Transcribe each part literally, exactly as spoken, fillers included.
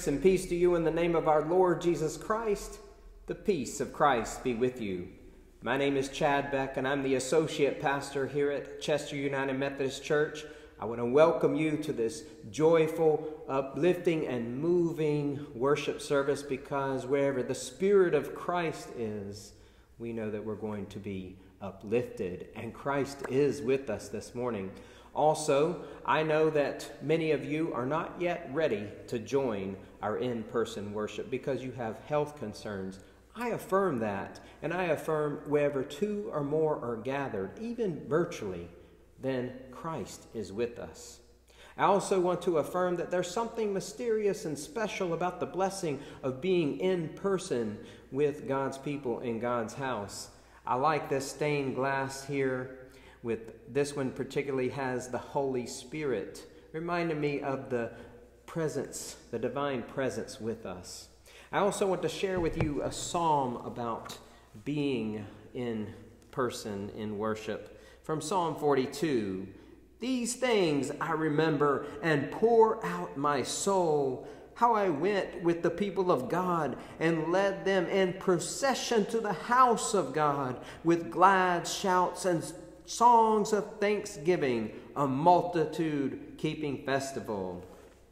Grace and peace to you in the name of our Lord Jesus Christ. The peace of Christ be with you. My name is Chad Beck, and I'm the associate pastor here at Chester United Methodist Church. I want to welcome you to this joyful, uplifting, and moving worship service, because wherever the Spirit of Christ is, we know that we're going to be uplifted, and Christ is with us this morning. Also, I know that many of you are not yet ready to join our in-person worship because you have health concerns. I affirm that, and I affirm wherever two or more are gathered, even virtually, then Christ is with us. I also want to affirm that there's something mysterious and special about the blessing of being in person with God's people in God's house. I like this stained glass here. With this one particularly has the Holy Spirit, reminding me of the presence, the divine presence with us. I also want to share with you a psalm about being in person in worship. From Psalm forty-two, "These things I remember and pour out my soul, how I went with the people of God and led them in procession to the house of God with glad shouts and songs of thanksgiving, a multitude keeping festival."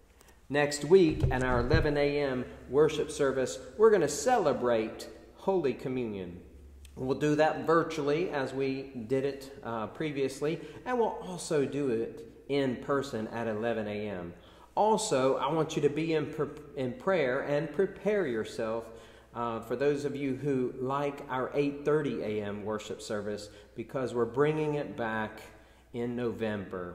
Next week at our eleven a m worship service, we're going to celebrate Holy Communion. We'll do that virtually as we did it uh, previously, and we'll also do it in person at eleven a m Also, I want you to be in, in prayer and prepare yourself Uh, for those of you who like our eight thirty a m worship service, because we're bringing it back in November.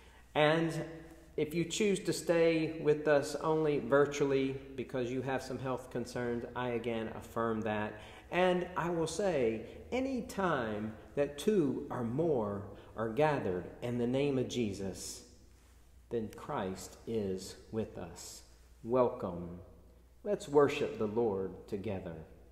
And if you choose to stay with us only virtually because you have some health concerns, I again affirm that. And I will say, any time that two or more are gathered in the name of Jesus, then Christ is with us. Welcome. Let's worship the Lord together.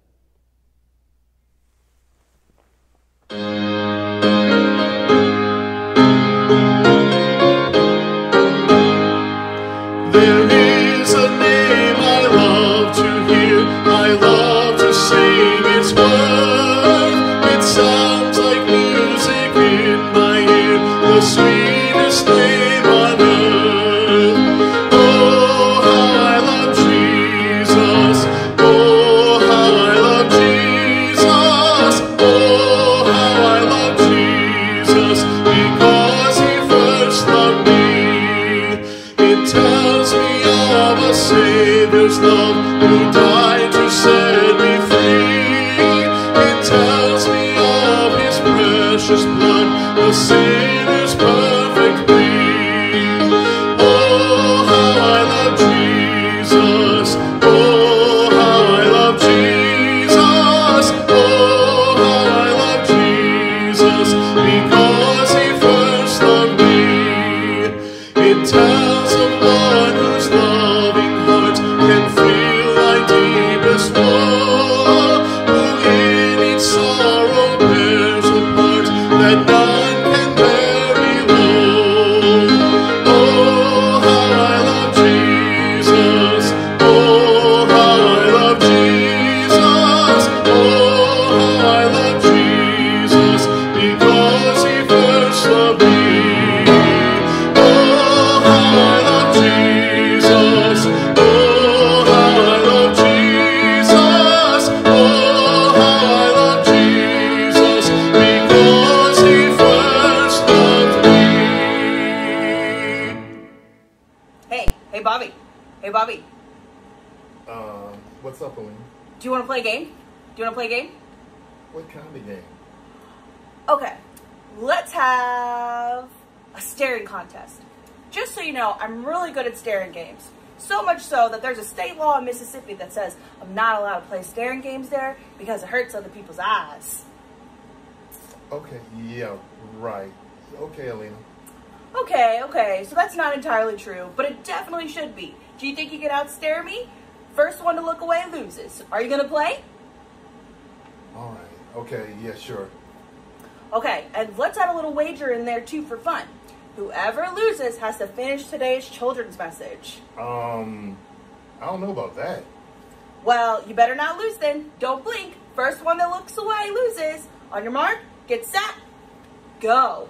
There is a name I love to hear, I love to sing its word. It sounds like music in my ear, the sweetest name on earth. Oh, how I love Jesus. Oh, how I love Jesus. Oh, how I love Jesus, because he first loved me. It tells me of a Savior's love who died to set me free. It tells me of his precious blood, the sinner's perfect plea. Oh, how I love Jesus. Oh, how I love Jesus. Oh, how I love Jesus, because he first loved me. It tells of one whose loving heart can feel thy deepest woe, who in each sorrow bears a part that none can bear below. Oh, how I love Jesus. Oh, how I love Jesus. Oh, how I love Jesus, because he first loved me. Hey, Bobby. Uh, what's up, Elaine? Do you want to play a game? Do you want to play a game? What kind of game? Okay, let's have a staring contest. Just so you know, I'm really good at staring games. So much so that there's a state law in Mississippi that says I'm not allowed to play staring games there because it hurts other people's eyes. Okay, yeah, right. Okay, Alina. Okay, okay, so that's not entirely true, but it definitely should be. Do you think you can outstare me? First one to look away loses. Are you going to play? All right, okay, yeah, sure. Okay, and let's add a little wager in there too for fun. Whoever loses has to finish today's children's message. Um, I don't know about that. Well, you better not lose then. Don't blink. First one that looks away loses. On your mark, get set, go.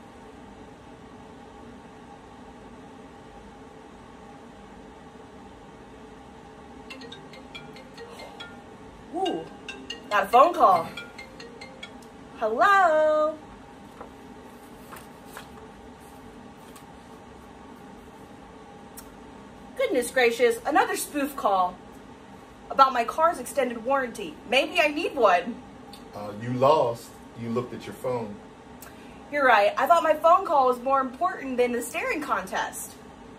Ooh, got a phone call. Hello? Goodness gracious, another spoof call about my car's extended warranty. Maybe I need one. Uh, you lost. You looked at your phone. You're right. I thought my phone call was more important than the staring contest.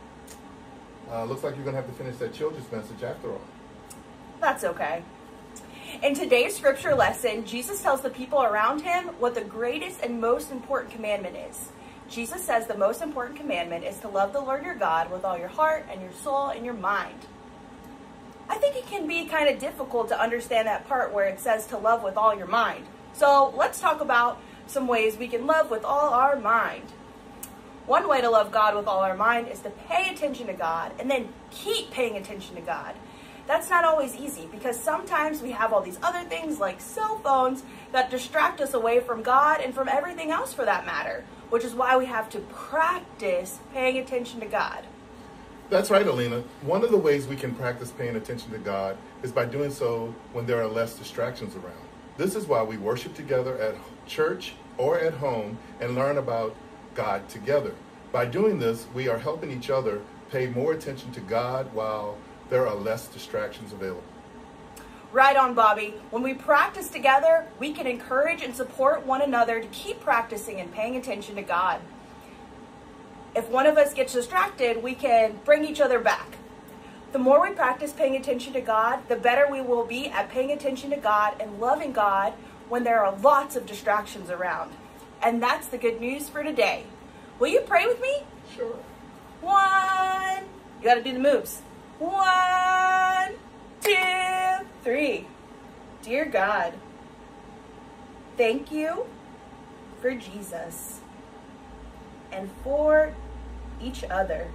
Uh, looks like you're going to have to finish that children's message after all. That's okay. In today's scripture lesson, Jesus tells the people around him what the greatest and most important commandment is. Jesus says the most important commandment is to love the Lord your God with all your heart and your soul and your mind. I think it can be kind of difficult to understand that part where it says to love with all your mind. So let's talk about some ways we can love with all our mind. One way to love God with all our mind is to pay attention to God and then keep paying attention to God. That's not always easy because sometimes we have all these other things like cell phones that distract us away from God and from everything else for that matter, which is why we have to practice paying attention to God. That's right, Alina. One of the ways we can practice paying attention to God is by doing so when there are less distractions around. This is why we worship together at church or at home and learn about God together. By doing this, we are helping each other pay more attention to God while there are less distractions available. Right on, Bobby. When we practice together, we can encourage and support one another to keep practicing and paying attention to God. If one of us gets distracted, we can bring each other back. The more we practice paying attention to God, the better we will be at paying attention to God and loving God when there are lots of distractions around. And that's the good news for today. Will you pray with me? Sure. One. You got to do the moves. One, two, three. Dear God, thank you for Jesus and for each other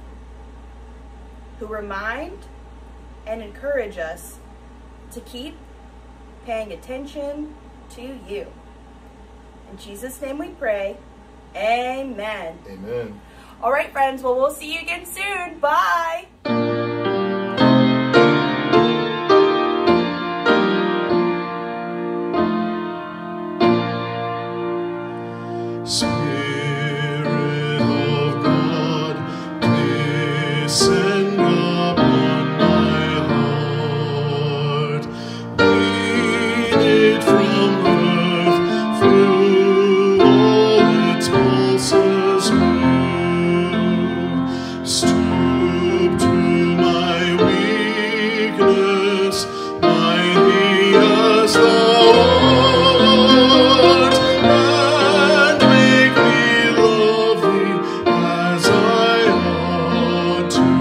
who remind and encourage us to keep paying attention to you. In Jesus' name we pray. Amen. Amen. All right, friends. Well, we'll see you again soon. Bye. Spirit of God, descend upon my heart. Lead it from earth through all its pulses move. Stoop to my weakness, mighty as thou art, and make me love thee as I ought to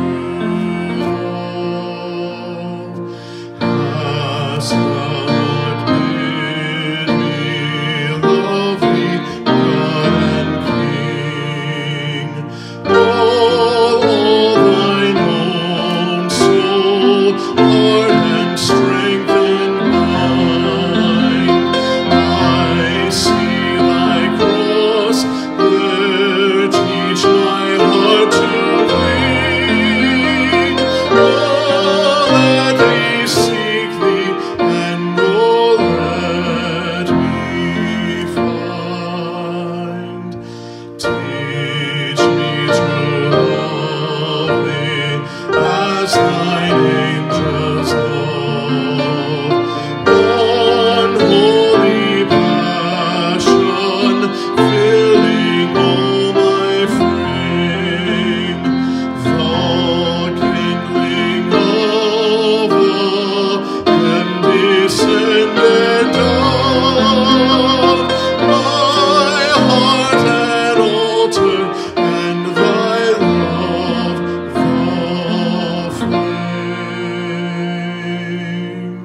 love. Hast thou not bid me love thee, God and King? All, all thine own soul, heart and strength and mind. I see thy cross, there teach my heart to bleed. Oh, let me seek thee, and oh, let me find. Teach me to love thee as thine angels love. One holy passion filling all my frame. The kindling of the heaven-descended dove. My heart an altar, and thy love the flame.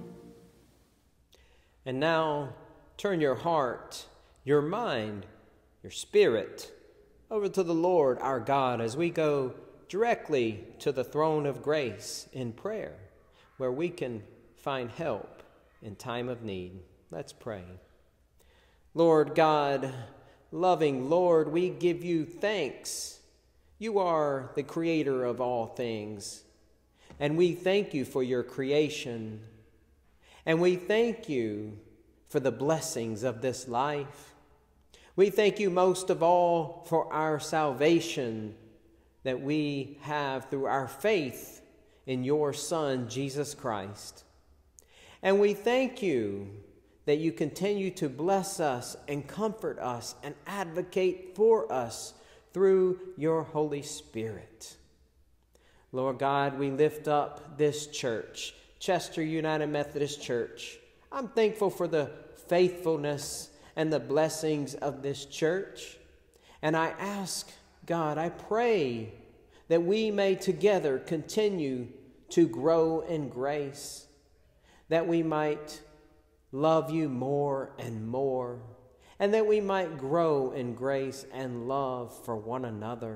And now, turn your heart, your mind, your spirit over to the Lord our God as we go directly to the throne of grace in prayer, where we can find help in time of need. Let's pray. Lord God, loving Lord, we give you thanks. You are the creator of all things, and we thank you for your creation, and we thank you for the blessings of this life. We thank you most of all for our salvation that we have through our faith in your Son, Jesus Christ. And we thank you that you continue to bless us and comfort us and advocate for us through your Holy Spirit. Lord God, we lift up this church, Chester United Methodist Church. I'm thankful for the faithfulness and the blessings of this church. And I ask, God, I pray that we may together continue to grow in grace, that we might love you more and more, and that we might grow in grace and love for one another.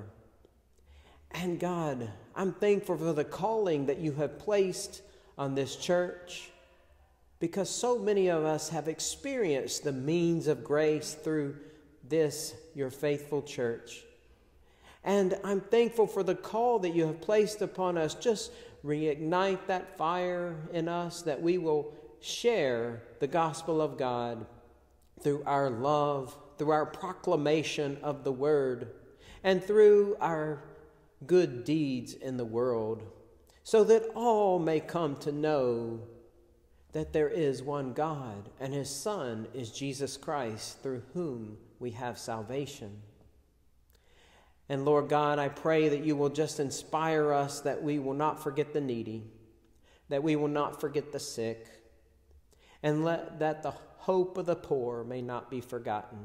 And God, I'm thankful for the calling that you have placed on this church, because so many of us have experienced the means of grace through this, your faithful church. And I'm thankful for the call that you have placed upon us. Just reignite that fire in us, that we will share the gospel of God through our love, through our proclamation of the word, and through our good deeds in the world, so that all may come to know that there is one God, and his Son is Jesus Christ, through whom we have salvation. And Lord God, I pray that you will just inspire us, that we will not forget the needy, that we will not forget the sick, and let that the hope of the poor may not be forgotten.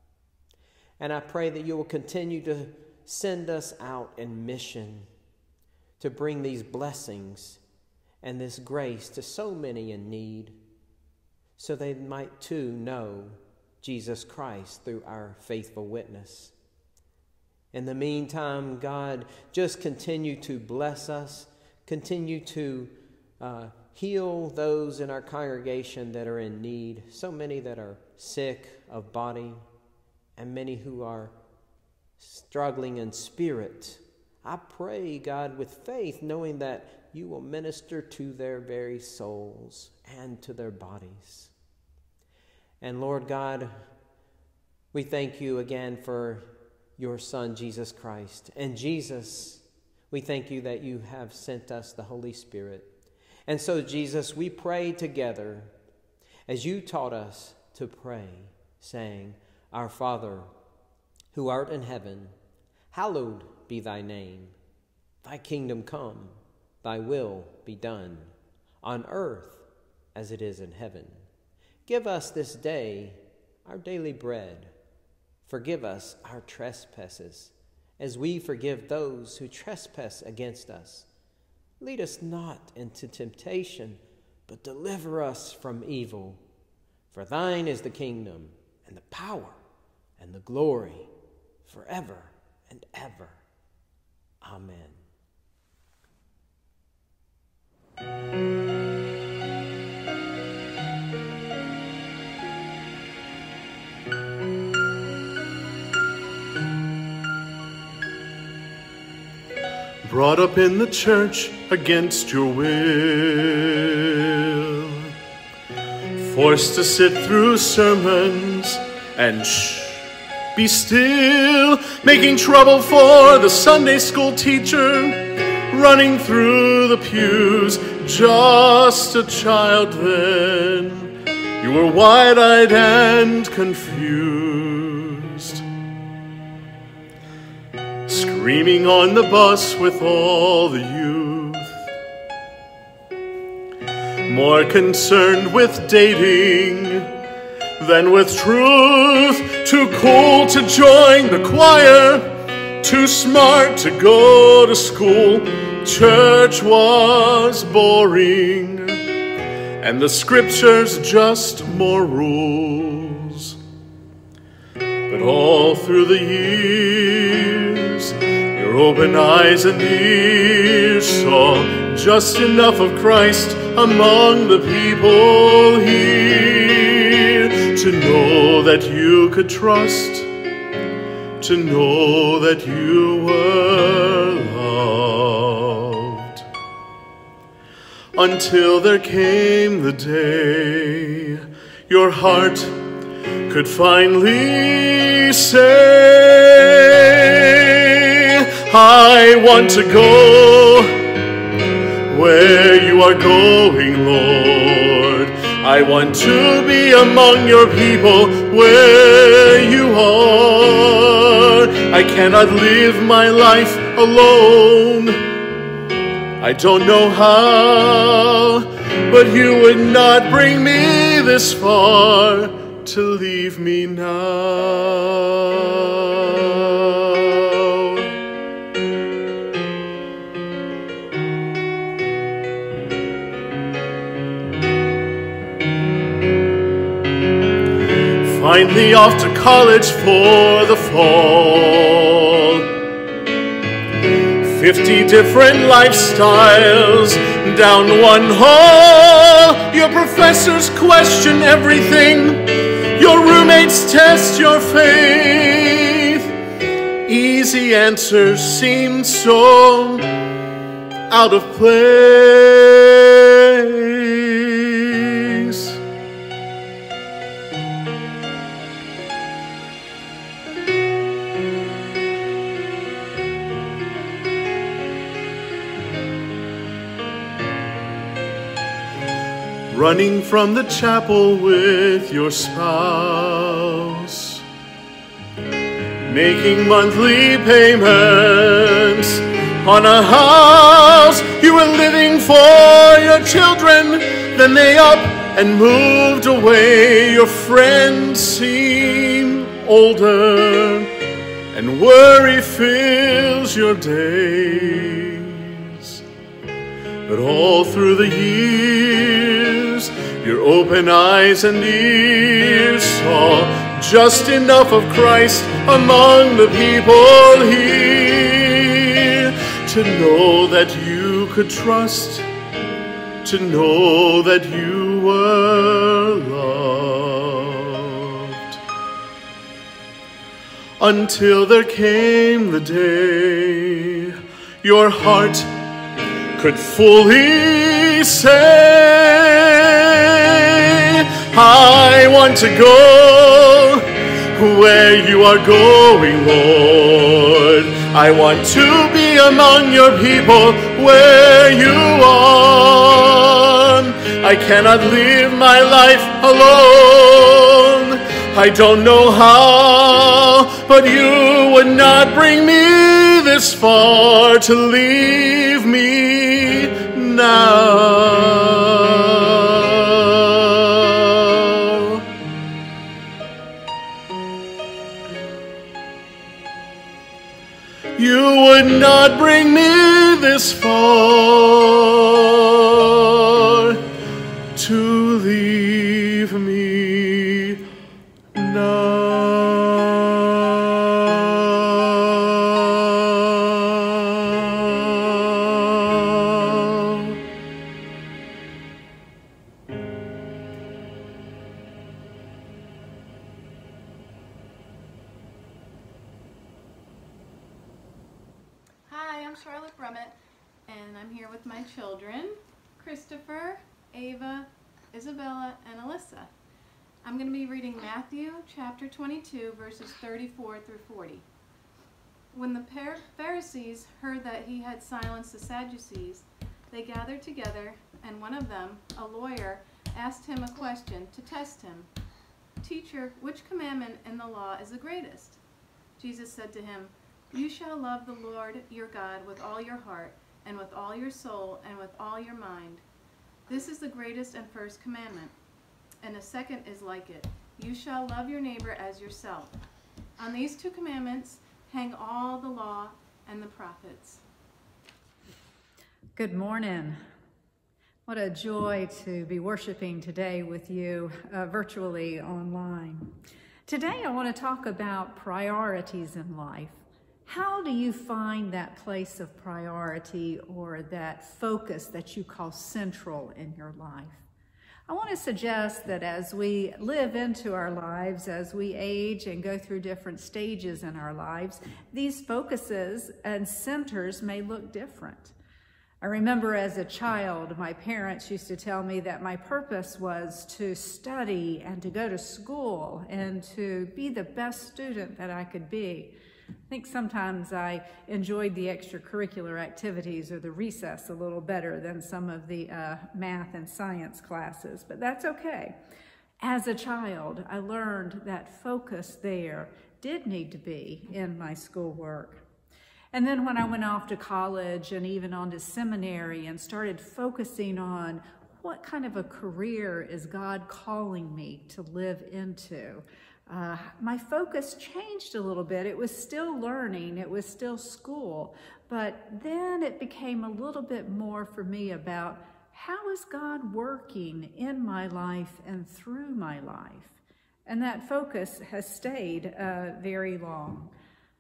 And I pray that you will continue to send us out in mission to bring these blessings and this grace to so many in need, so they might too know Jesus Christ through our faithful witness. In the meantime, God, just continue to bless us, continue to uh, heal those in our congregation that are in need, so many that are sick of body, and many who are struggling in spirit. I pray, God, with faith, knowing that you will minister to their very souls and to their bodies. And Lord God, we thank you again for your Son, Jesus Christ. And Jesus, we thank you that you have sent us the Holy Spirit. And so, Jesus, we pray together as you taught us to pray, saying, Our Father, who art in heaven, hallowed be thy name. Thy kingdom come, thy will be done, on earth as it is in heaven. Give us this day our daily bread. Forgive us our trespasses, as we forgive those who trespass against us. Lead us not into temptation, but deliver us from evil. For thine is the kingdom, and the power, and the glory, forever and ever. Amen. Brought up in the church against your will, forced to sit through sermons and shh, be still, making trouble for the Sunday school teacher, running through the pews, just a child then. You were wide-eyed and confused, screaming on the bus with all the youth, more concerned with dating than with truth, too cool to join the choir, too smart to go to school. Church was boring, and the scriptures just more rules. But all through the years, your open eyes and ears saw just enough of Christ among the people here to know that you could trust, to know that you were loved. Until there came the day your heart could finally say, I want to go where you are going, Lord. I want to be among your people where you are. I cannot live my life alone. I don't know how, but you would not bring me this far to leave me now. Finally off to college for the fall. Fifty different lifestyles down one hall. Your professors question everything. Your roommates test your faith. Easy answers seem so out of place. Running from the chapel with your spouse, making monthly payments on a house. You were living for your children, then they up and moved away. Your friends seem older, and worry fills your days. But all through the years, your open eyes and ears saw just enough of Christ among the people here to know that you could trust, to know that you were loved. Until there came the day your heart could fully say, I want to go where you are going, Lord. I want to be among your people where you are. I cannot live my life alone. I don't know how, but you would not bring me this far to leave me now. You would not bring me this far to leave me now. Hi, I'm Charlotte Brummett, and I'm here with my children, Christopher, Ava, Isabella, and Alyssa. I'm going to be reading Matthew chapter twenty-two, verses thirty-four through forty. When the Pharisees heard that he had silenced the Sadducees, they gathered together, and one of them, a lawyer, asked him a question to test him. Teacher, which commandment in the law is the greatest? Jesus said to him, You shall love the Lord your God with all your heart, and with all your soul, and with all your mind. This is the greatest and first commandment. And the second is like it. You shall love your neighbor as yourself. On these two commandments hang all the law and the prophets. Good morning. What a joy to be worshiping today with you uh, virtually online. Today I want to talk about priorities in life, How do you find that place of priority or that focus that you call central in your life? I want to suggest that as we live into our lives, as we age and go through different stages in our lives, these focuses and centers may look different. I remember as a child, my parents used to tell me that my purpose was to study and to go to school and to be the best student that I could be. I think sometimes I enjoyed the extracurricular activities or the recess a little better than some of the uh, math and science classes, but that's okay. As a child, I learned that focus there did need to be in my schoolwork. And then when I went off to college and even on to seminary and started focusing on what kind of a career is God calling me to live into, uh, my focus changed a little bit. It was still learning, it was still school, but then it became a little bit more for me about how is God working in my life and through my life? And that focus has stayed uh, very long.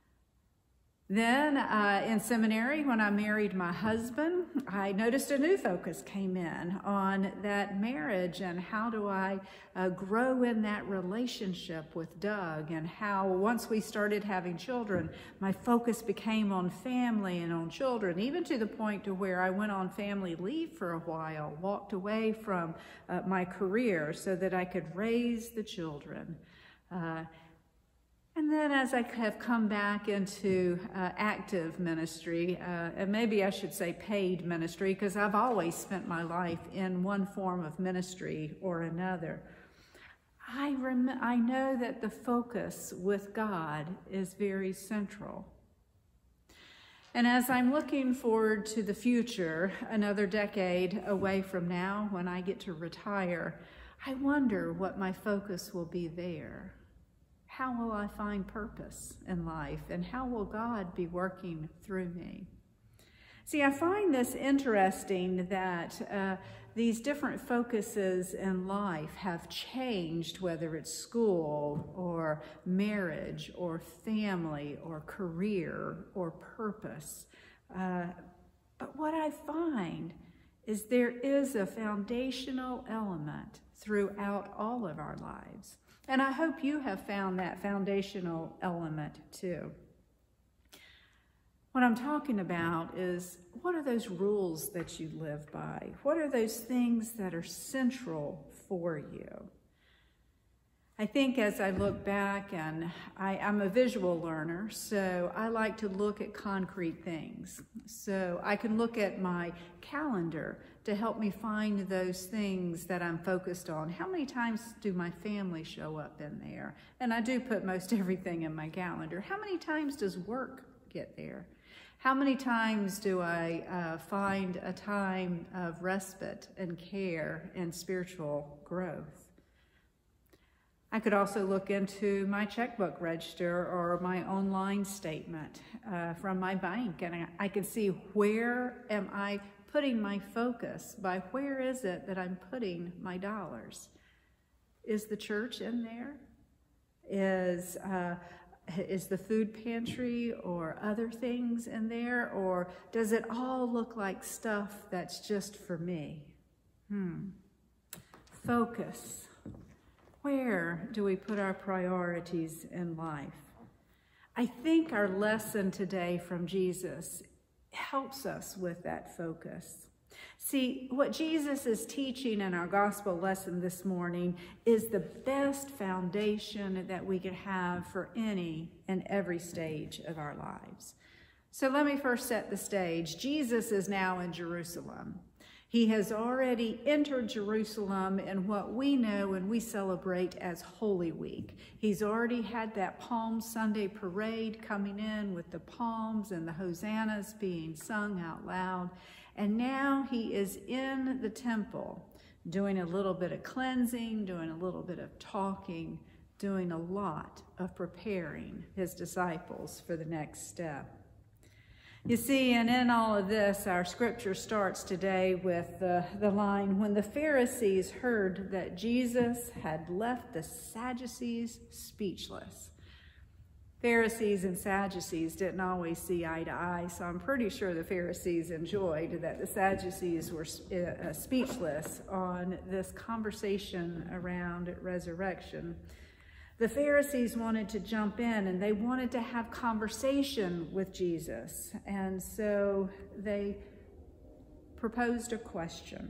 Then uh, in seminary, when I married my husband, I noticed a new focus came in on that marriage and how do I uh, grow in that relationship with Doug, and how once we started having children, my focus became on family and on children, even to the point to where I went on family leave for a while, walked away from uh, my career so that I could raise the children. Uh, And then as I have come back into uh, active ministry, uh, and maybe I should say paid ministry, because I've always spent my life in one form of ministry or another, I, rem I know that the focus with God is very central. And as I'm looking forward to the future, another decade away from now, when I get to retire, I wonder what my focus will be there. How will I find purpose in life, and how will God be working through me? See, I find this interesting that uh, these different focuses in life have changed, whether it's school or marriage or family or career or purpose. Uh, but what I find is there is a foundational element throughout all of our lives. And I hope you have found that foundational element too. What I'm talking about is, what are those rules that you live by? What are those things that are central for you? I think as I look back, and I, I'm a visual learner, so I like to look at concrete things. So I can look at my calendar to help me find those things that I'm focused on. How many times do my family show up in there? And I do put most everything in my calendar. How many times does work get there? How many times do I uh, find a time of respite and care and spiritual growth? I could also look into my checkbook register or my online statement uh, from my bank, and I, I can see, where am I putting my focus? By where is it that I'm putting my dollars? Is the church in there? Is, uh, is the food pantry or other things in there? Or does it all look like stuff that's just for me? Hmm. Focus. Where do we put our priorities in life? I think our lesson today from Jesus helps us with that focus. See, what Jesus is teaching in our gospel lesson this morning is the best foundation that we could have for any and every stage of our lives. So let me first set the stage. Jesus is now in Jerusalem. He has already entered Jerusalem in what we know and we celebrate as Holy Week. He's already had that Palm Sunday parade coming in with the palms and the hosannas being sung out loud. And now he is in the temple doing a little bit of cleansing, doing a little bit of talking, doing a lot of preparing his disciples for the next step. You see, and in all of this, our scripture starts today with the, the line, when the Pharisees heard that Jesus had left the Sadducees speechless. Pharisees and Sadducees didn't always see eye to eye, so I'm pretty sure the Pharisees enjoyed that the Sadducees were uh, speechless on this conversation around resurrection. The Pharisees wanted to jump in and they wanted to have conversation with Jesus, and so they proposed a question.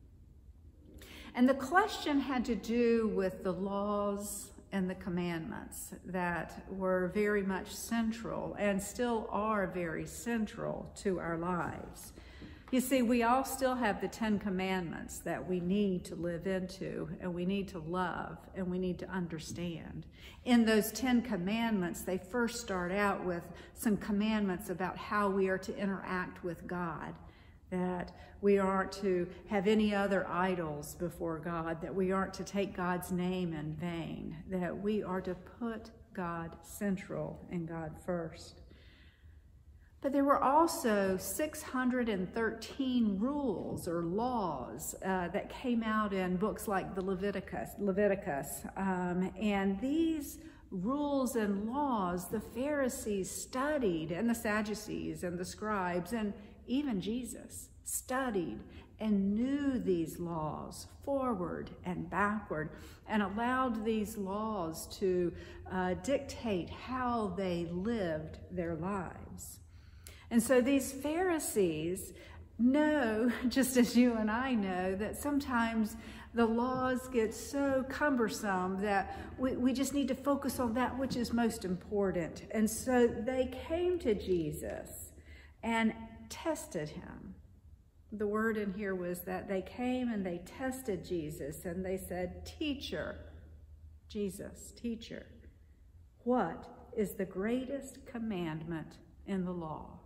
And the question had to do with the laws and the commandments that were very much central and still are very central to our lives. You see, we all still have the Ten Commandments that we need to live into, and we need to love, and we need to understand. In those Ten Commandments, they first start out with some commandments about how we are to interact with God, that we aren't to have any other idols before God, that we aren't to take God's name in vain, that we are to put God central and God first. But there were also six hundred thirteen rules or laws uh, that came out in books like the Leviticus, Leviticus. Um, and these rules and laws, the Pharisees studied, and the Sadducees and the scribes, and even Jesus studied and knew these laws forward and backward, and allowed these laws to uh, dictate how they lived their lives. And so these Pharisees know, just as you and I know, that sometimes the laws get so cumbersome that we, we just need to focus on that which is most important. And so they came to Jesus and tested him. The word in here was that they came and they tested Jesus, and they said, "Teacher," Jesus, teacher, "what is the greatest commandment in the law?"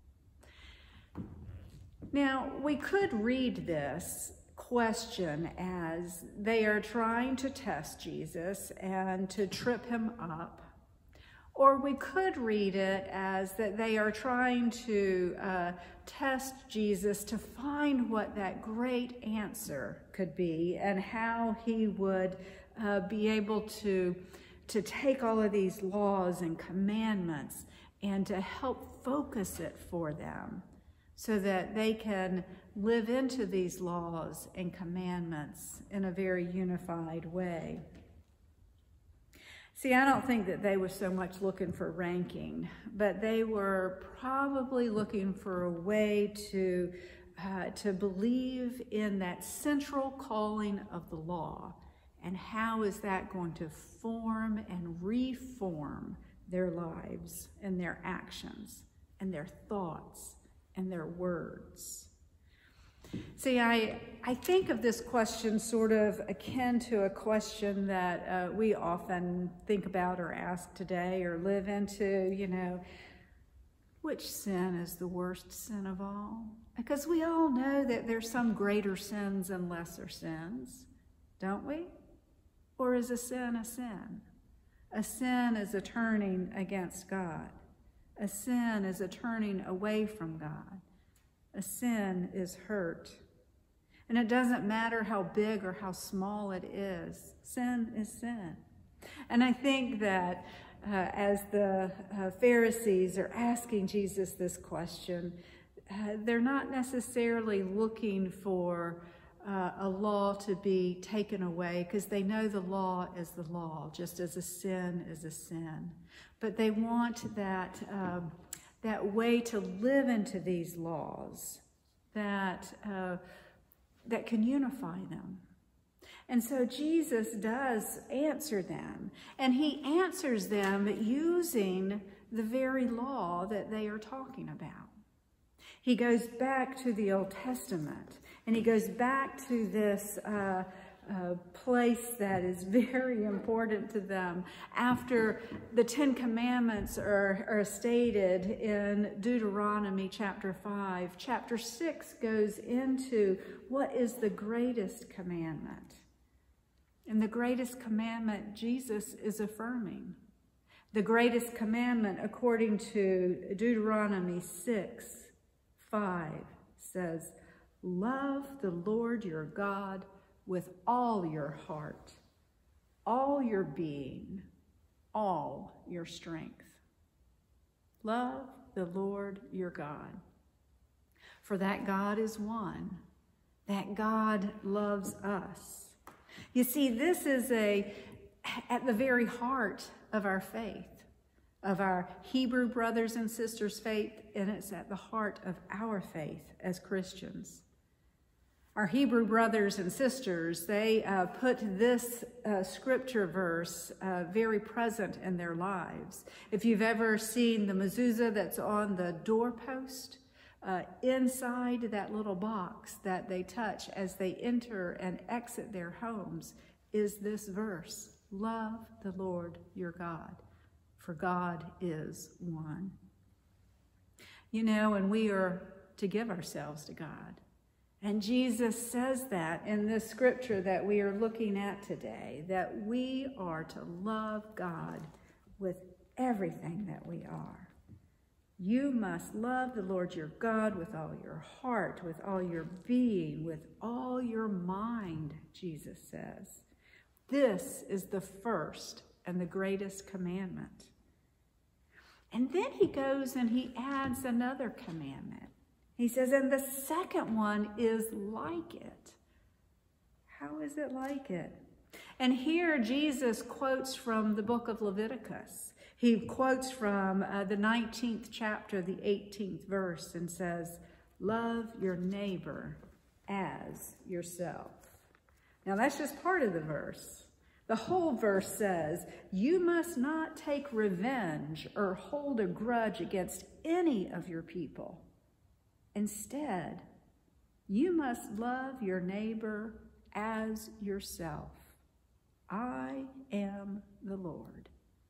Now, we could read this question as they are trying to test Jesus and to trip him up. Or we could read it as that they are trying to uh, test Jesus to find what that great answer could be and how he would uh, be able to, to take all of these laws and commandments and to help focus it for them, so that they can live into these laws and commandments in a very unified way. See, I don't think that they were so much looking for ranking, but they were probably looking for a way to, uh, to believe in that central calling of the law, and how is that going to form and reform their lives and their actions and their thoughts and their words. See, I, I think of this question sort of akin to a question that uh, we often think about or ask today or live into, you know, which sin is the worst sin of all? Because we all know that there's some greater sins and lesser sins, don't we? Or is a sin a sin? A sin is a turning against God. A sin is a turning away from God. A sin is hurt. And it doesn't matter how big or how small it is. Sin is sin. And I think that uh, as the uh, Pharisees are asking Jesus this question, uh, they're not necessarily looking for uh, a law to be taken away, because they know the law is the law, just as a sin is a sin. But they want that, um, that way to live into these laws that, uh, that can unify them. And so Jesus does answer them, and he answers them using the very law that they are talking about. He goes back to the Old Testament, and he goes back to this uh, uh, place that is very important to them after the Ten Commandments are, are stated in Deuteronomy chapter five. Chapter six goes into what is the greatest commandment. And the greatest commandment Jesus is affirming. The greatest commandment, according to Deuteronomy six five, says, "Love the Lord your God with all your heart, all your being, all your strength. Love the Lord your God. For that God is one. That God loves us. You see, this is a at the very heart of our faith, of our Hebrew brothers and sisters' faith, and it's at the heart of our faith as Christians. Our Hebrew brothers and sisters, they uh, put this uh, scripture verse uh, very present in their lives. If you've ever seen the mezuzah that's on the doorpost, uh, inside that little box that they touch as they enter and exit their homes is this verse, love the Lord your God, for God is one. You know, and we are to give ourselves to God. And Jesus says that in this scripture that we are looking at today, that we are to love God with everything that we are. You must love the Lord your God with all your heart, with all your being, with all your mind, Jesus says. This is the first and the greatest commandment. And then he goes and he adds another commandment. He says, and the second one is like it. How is it like it? And here Jesus quotes from the book of Leviticus. He quotes from uh, the nineteenth chapter, the eighteenth verse, and says, love your neighbor as yourself. Now that's just part of the verse. The whole verse says, you must not take revenge or hold a grudge against any of your people. Instead, you must love your neighbor as yourself. I am the Lord.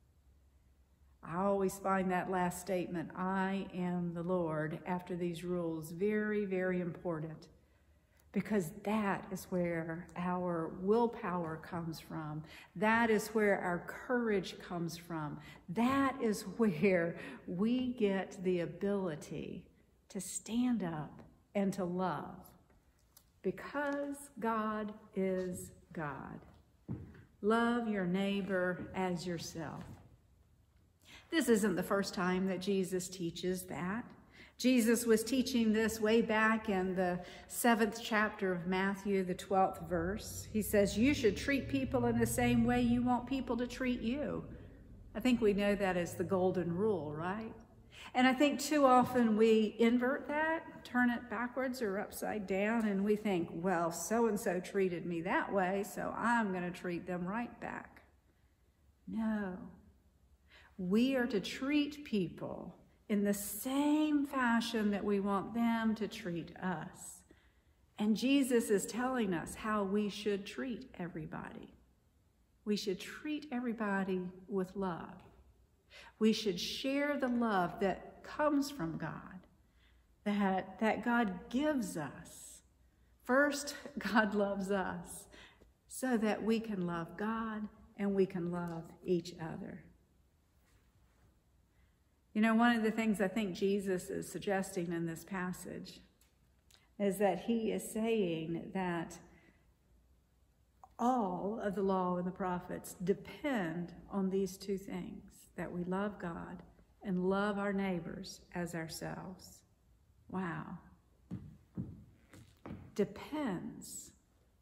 I always find that last statement, I am the Lord, after these rules, very, very important. Because that is where our willpower comes from. That is where our courage comes from. That is where we get the ability to stand up and to love. Because God is God. Love your neighbor as yourself. This isn't the first time that Jesus teaches that. Jesus was teaching this way back in the seventh chapter of Matthew, the twelfth verse. He says, you should treat people in the same way you want people to treat you. I think we know that as the golden rule, right? And I think too often we invert that, turn it backwards or upside down, and we think, well, so-and-so treated me that way, so I'm going to treat them right back. No. We are to treat people in the same fashion that we want them to treat us. And Jesus is telling us how we should treat everybody. We should treat everybody with love. We should share the love that comes from God, that, that God gives us. First, God loves us so that we can love God and we can love each other. You know, one of the things I think Jesus is suggesting in this passage is that he is saying that all of the law and the prophets depend on these two things, that we love God and love our neighbors as ourselves. Wow. Depends.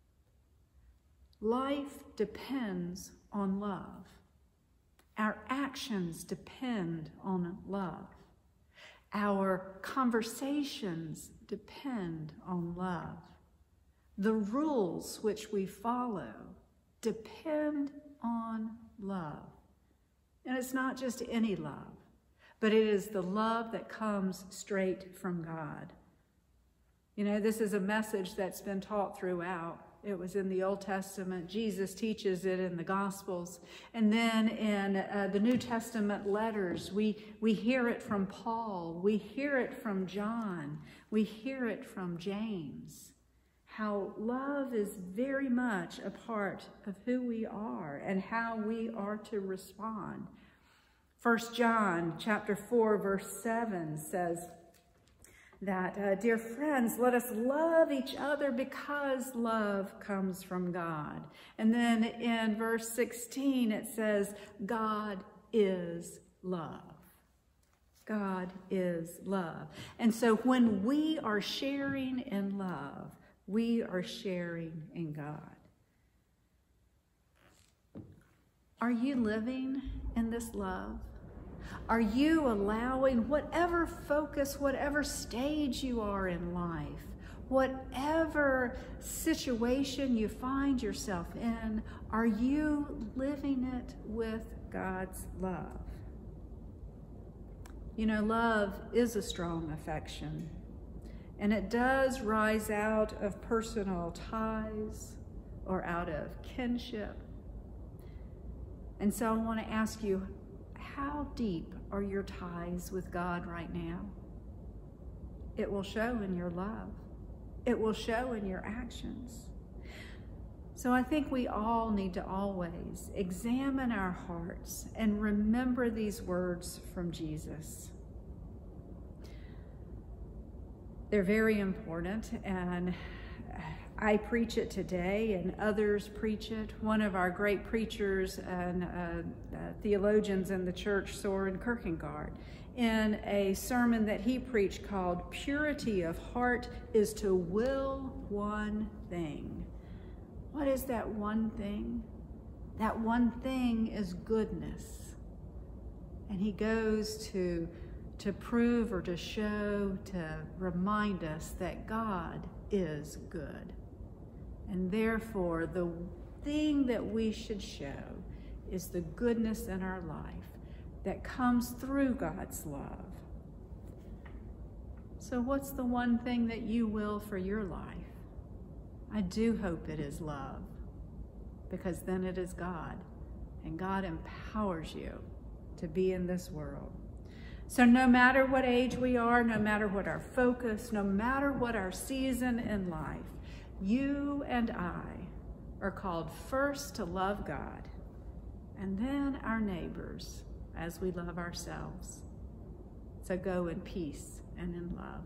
Life depends on love. Our actions depend on love. Our conversations depend on love. The rules which we follow depend on love. And it's not just any love, but it is the love that comes straight from God. You know, this is a message that's been taught throughout. It was in the Old Testament. Jesus teaches it in the Gospels. And then in uh, the New Testament letters, we, we hear it from Paul. We hear it from John. We hear it from James. How love is very much a part of who we are and how we are to respond. First John chapter four, verse seven says, that, uh, dear friends, let us love each other because love comes from God. And then in verse sixteen, it says, God is love. God is love. And so when we are sharing in love, we are sharing in God. Are you living in this love? Are you allowing whatever focus, whatever stage you are in life, whatever situation you find yourself in, are you living it with God's love? You know, love is a strong affection, and it does rise out of personal ties or out of kinship. And so I want to ask you, how deep are your ties with God right now? It will show in your love. It will show in your actions. So I think we all need to always examine our hearts and remember these words from Jesus. They're very important, and I preach it today and others preach it. One of our great preachers and uh, uh, theologians in the church, Soren Kierkegaard, in a sermon that he preached called Purity of Heart is to Will One Thing. What is that one thing? That one thing is goodness. And he goes to, to prove or to show, to remind us that God is good. And therefore, the thing that we should show is the goodness in our life that comes through God's love. So what's the one thing that you will for your life? I do hope it is love, because then it is God, and God empowers you to be in this world. So no matter what age we are, no matter what our focus, no matter what our season in life, you and I are called first to love God, and then our neighbors as we love ourselves. So go in peace and in love.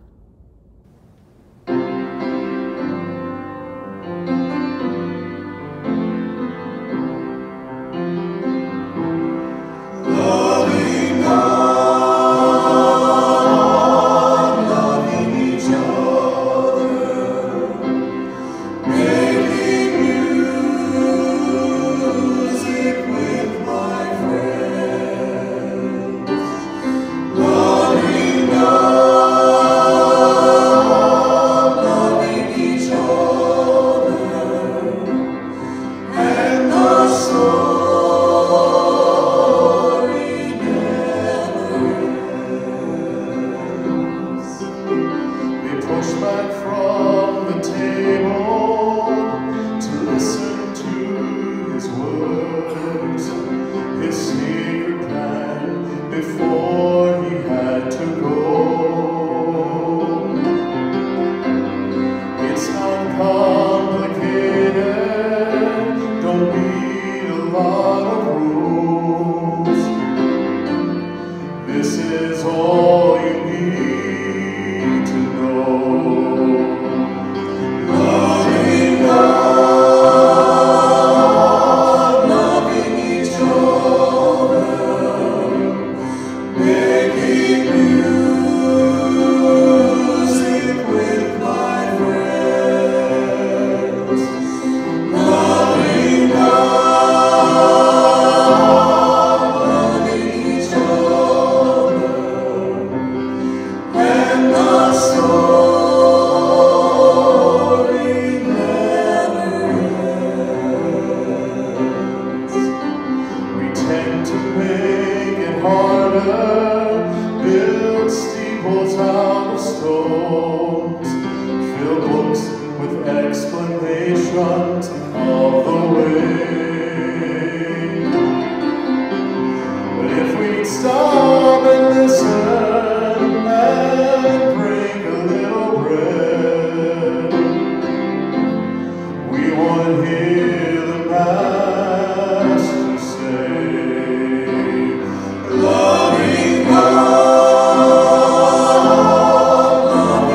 Loving God, loving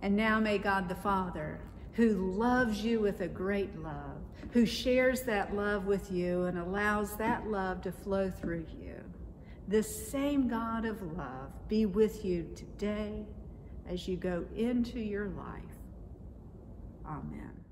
And now may God the Father, who loves you with a great love, who shares that love with you and allows that love to flow through you, this same God of love be with you today as you go into your life. Amen.